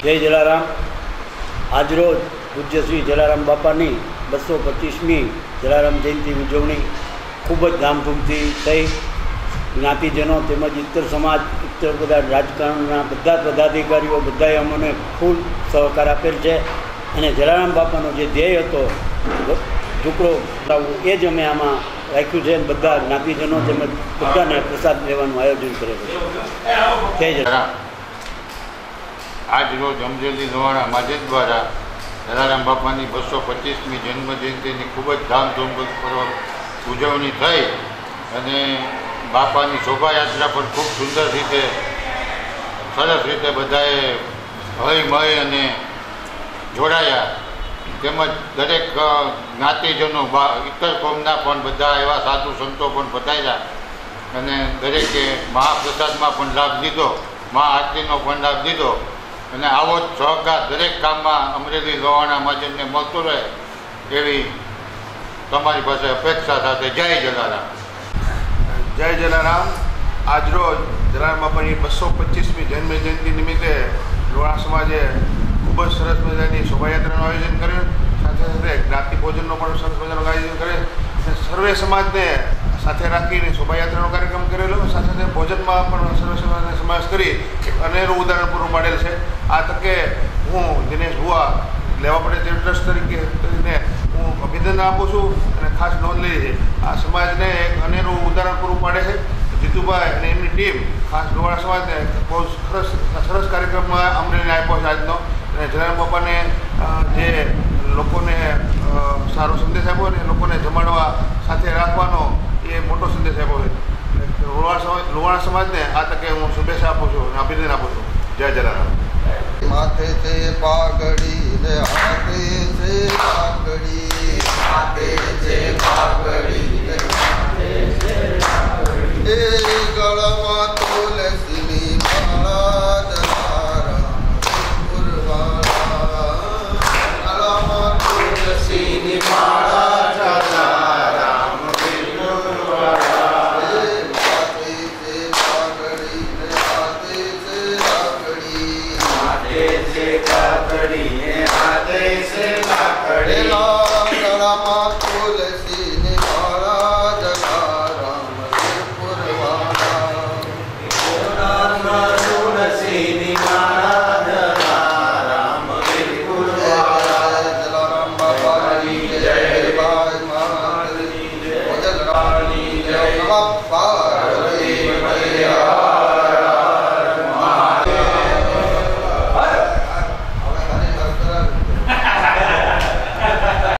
જય જલારામ। આજરોજ પૂજ્ય શ્રી જલારામ બાપાની 225મી જલારામ જયંતિ ઉજવણી ખૂબ જ ધામધૂમથી થઈ। જ્ઞાતિજનો તેમજ ઇતર સમાજ, ઇતર બધા રાજકારણના બધા પદાધિકારીઓ બધાએ અમને ફૂલ સહકાર આપેલ છે અને જલારામ બાપાનો જે ધ્યેય હતો ઝૂંપડો લાવવું એ જ અમે આમાં રાખ્યું છે। બધા જ્ઞાતિજનો તેમજ બધાને પ્રસાદ લેવાનું આયોજન કરેલું છે। જય જલારામ। આજ રોજ અમરેલી લોહાણા માજેદ દ્વારા જલારામ બાપાની 225મી જન્મજયંતિની ખૂબ જ ધામધૂમપૂર્વક ઉજવણી થઈ અને બાપાની શોભાયાત્રા પણ ખૂબ સુંદર રીતે સરસ રીતે બધાએ હળી મળી અને જોડાયા, તેમજ દરેક જ્ઞાતિજનો ઇતર કોમના પણ બધા એવા સાધુ સંતો પણ પધાર્યા અને દરેકે મહાપ્રસાદમાં પણ લાભ લીધો, મહાઆરતીનો પણ લાભ લીધો અને આવો જ સહકાર દરેક કામમાં અમરેલી લોહાણા માજેદને મળતો રહે એવી તમારી પાસે અપેક્ષા સાથે જય જલારામ। જય જલારામ। આજરોજ જલારામ બાપાની 225મી જન્મજયંતિ નિમિત્તે લોહાણા સમાજે ખૂબ જ સરસ મજાની શોભાયાત્રાનું આયોજન કર્યું, સાથે સાથે જ્ઞાતિ ભોજનનો પણ સરસ મજાનું આયોજન કર્યું અને સર્વે સમાજને સાથે રાખીને શોભાયાત્રાનો કાર્યક્રમ કરેલો, સાથે સાથે ભોજનમાં પણ સર્વે સમાજને સમાવેશ કરી એક અનેરું ઉદાહરણ પૂરું પાડેલ છે। આ તકે હું દિનેશ ભુવા લેવા પડે તે ટ્રસ્ટ તરીકે હું અભિનંદન આપું છું અને ખાસ નોંધ લઈ છે આ સમાજને એક અનેરું ઉદાહરણ પૂરું પાડે છે। જીતુભાઈ અને એમની ટીમ ખાસ લોહાણા સમાજને બહુ સરસ કાર્યક્રમમાં અમરેલીને આપ્યો છે આજનો, અને જલારામ બાપાને જે લોકોને સારો સંદેશ આપ્યો અને લોકોને જમાડવા સાથે રાખવાનો એ મોટો સંદેશ આપ્યો છે। લોહાણા સમાજને આ તકે હું શુભેચ્છા આપું છું અને અભિનંદન આપું છું। જય જલારામ। माथे से पागड़ी ने हाथे से पागड़ी, हाथे से पागड़ी ने हाथे से पागड़ी, ए गळमा तुलसी माला जलाराम पुरवाला, गळमा तुलसी माला जलाराम पुरवाला, ए माथे से पागड़ी ने हाथे से पागड़ी, हाथे से लाकड़ी, गळमा तुलसी ने माला जलाराम पुरवाला, गळमा तुलसी ने माला जलाराम पुरवाला। जलाराम बाबा की जय, भाई माता की जय, जलाराम की जय।